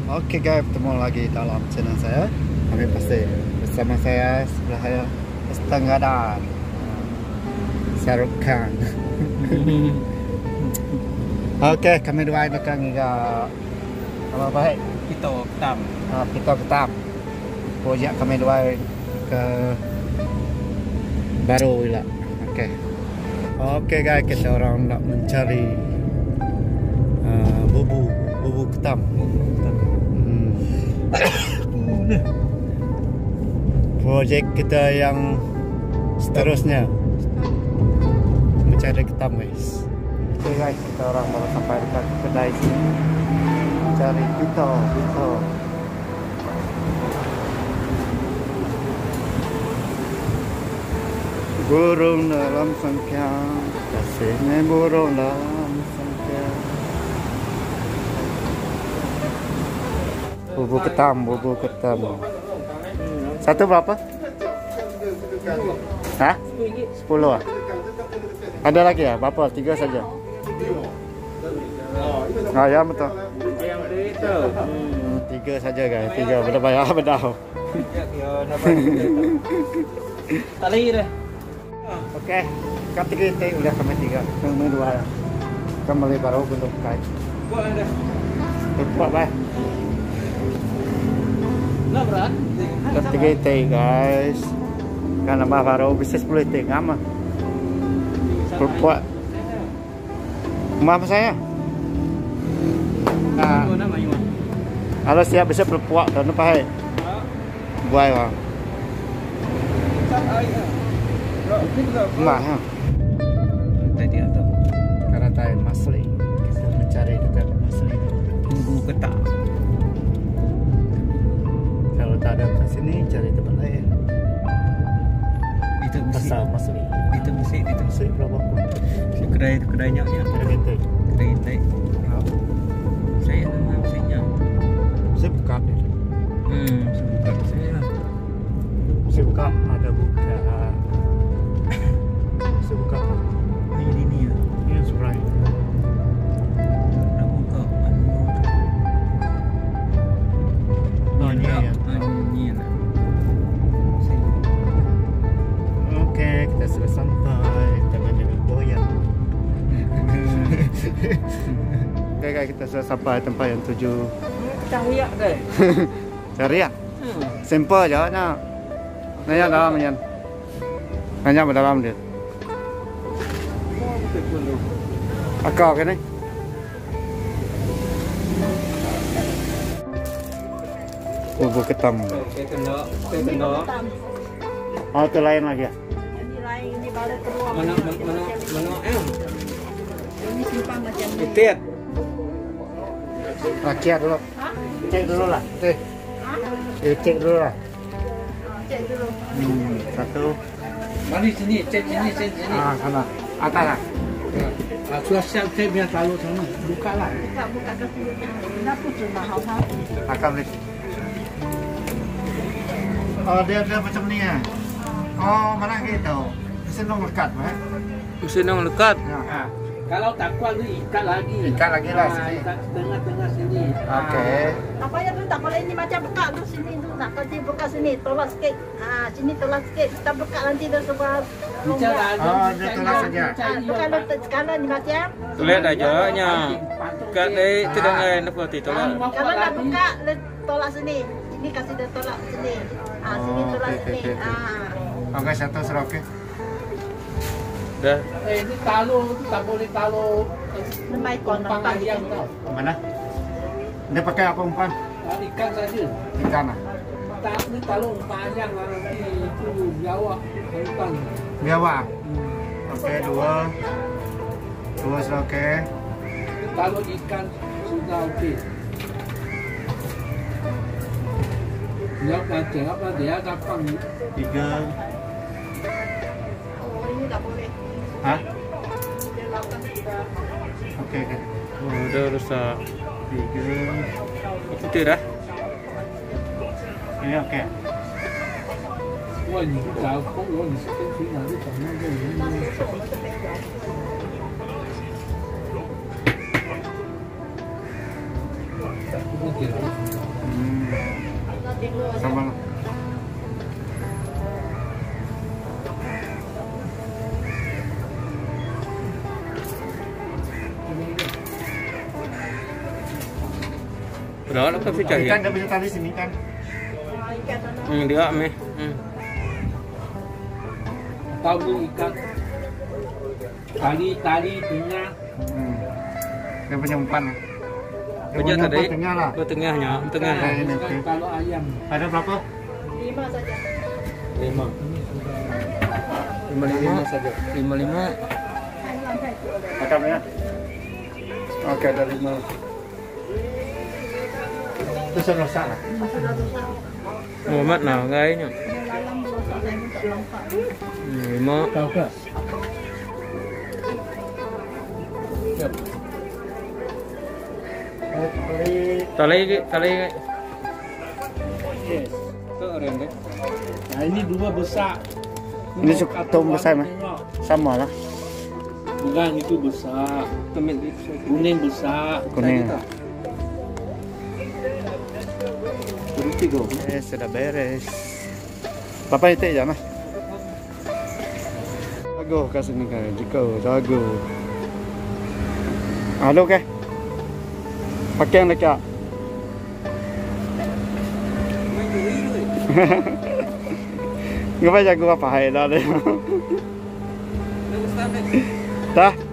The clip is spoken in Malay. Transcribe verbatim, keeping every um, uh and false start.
Oke guys, bertemu lagi dalam channel saya. Kami pasti bersama saya sebelah saya setengah dan Shahrukh Khan. Oke, kami doain akan hingga apa baik kita ketam. uh, kita ketam projek kami doain ke baru lah. Oke. Oke guys, kita orang nak mencari uh, bubu bubu ketam. Projek kita yang seterusnya mencari ketam guys. Oke guys, kita orang baru sampai dekat kedai sini mencari pito pito. Burung dalam sangkar, kasihnya burung dalam sangkar. Bubu ketam, bubu ketam. Satu berapa? Hah? Sepuluh ah? Ada lagi ya? Berapa? Tiga saja? Ah ya betul. Yang itu. Hmm, tiga saja guys, tiga. Benar bayar benar. Tak lagi dah. Oke, ketiga itu udah kami tiga, kami dua. Kembali baru belum kait. Buat dah. Buat baik. Nak berat? Ketiga itu guys. Kan nambah baru bisa sepuluh itu ngama. Berbuat. Maaf saya. Nah, kalau siap bisa berpuak dan apa hai? Buai bang. Mah ha. Tadi ada. Karena tay masli. Kita mencari dekat masli. Bubu ketam. Kalau tak ada kat sini cari tempat lain. Itu Pasal masli. Itu mesti itu Masli berapa pun. si kedai itu kedainya ya. Ada kita. Kedai itu. Saya nama saya. Saya buka. Hmm, sebentar saya. Saya buka ada buka. Saya buka. Ini ini ya. Ini surai. Dah buka anu. Oh ini ya. Ini ya. Oke, kita sudah sampai. Jangan jangan goyang. Oke guys, kita sudah sampai tempat yang tuju. Kita huyak deh. Cari ya? Simple jawabnya. Nanya dalam ya. Nanya dalam dia. Akak kan ni? Bubu ketam. Saya kena, saya kena. Oh, itu lain lagi ya? Ini lain, ini baru keluar. Mana mana mana mana em. Ini simpang macam ni. Itit. Rakyat dulu. Hah? Cek dulu lah. Cek. Hah? Eh, cek dulu lah. Cek dulu. Hmm, satu. Mari sini, cek sini, cek sini. Ah, sana. Atas lah. Ah, sudah siap cek biar taruh sana. Buka lah. Buka, buka ke sini. Kenapa cuma hal-ha? Akam ni. Oh, dia dia macam ni ya. Oh, mana gitu. Senang lekat, eh? Senang lekat. Ya. Kalau tak kuat tu ikat lagi. Ikat lagi lah Ah, sini. ikat tengah-tengah sini. Oke. Apa ya tu tak boleh ini macam buka tu sini tu nak kerja buka sini tolak sikit. Ah sini tolak sikit. Kita buka nanti dah sebab Bicara aja. Oh, dia tolak saja. Ah bukan letak sekarang ni macam. Tulis aja nya. Kat ni tu dengan apa tu tolak. Kalau nak buka le- tolak sini. Ini kasih dia tolak sini. Ah sini Oh, tolak okey, sini. okey, okey. Ah. Oke, satu sudah oke. Dah. Eh, ini taruh tu tak boleh taruh Lemai kon kompang nampak ayam tau. Mana? Dia pakai apa umpan? Ah, ikan saja. Ikan ah. Tak ni taruh kompang ayam lah nanti itu jawab kompang. Biawa. Hmm. Oke, dua. Dua sudah oke. Taruh ikan sudah okey. Dia baca apa dia dapat Tiga. Oh ini tak boleh. Hah? Dia lakukan sudah. Oke, oke. Oh, dah rusak. Tiga. Itu dah. Ini oke. 哇，你不找空罗，你是跟平常是怎么样的人呢？不给了。 Sama. Đó nó có phía trời Ikan dah bisa tali sini kan. Hmm, dia meh. Hmm. Tahu tu ikan tali tali tengah. Hmm. Dia punya umpan. Dia Punya tadi. tengah lah. Ke tengahnya, tengah. Nah, ini. Kan kalau ayam Ada berapa? Lima saja. Lima. ini sudah Lima lima saja. Lima lima. Macam ya. Oke, ada lima. Itu sudah salah. Muhammad nào gayanya? Lalang belosak saya pun tak lengkap. Hmm, lima. tahu ke? Yap. Tali tali. Yes. Tu orang deh. Nah ini dua besar. Ini suka tom besar mah. Sama lah. Bukan itu besar. Temen Kuning besar. Kuning. Tiga. Eh, sudah beres. Papa itu ya, Mas. Jago kat sini kan. Jika jago. Halo ke? Pakai yang dekat. Ngapa jago apa hai dah deh. Dah.